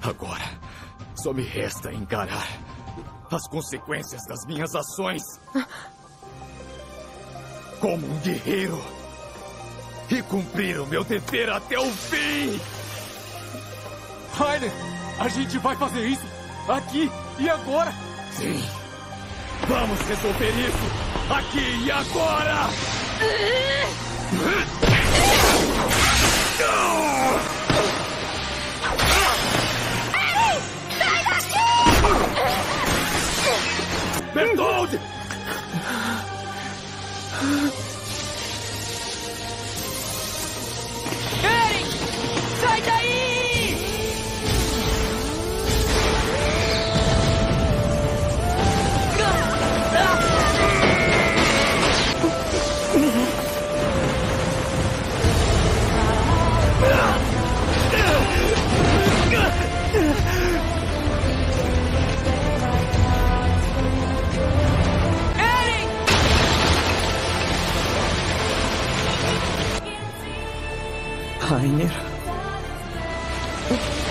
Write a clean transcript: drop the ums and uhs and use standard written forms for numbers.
Agora, só me resta encarar as consequências das minhas ações. Como um guerreiro. E cumprir o meu dever até o fim. Rainer, a gente vai fazer isso aqui e agora. Sim. Vamos resolver isso aqui e agora. Sai daqui! Bertold! Eren! Sai daí! Rainer.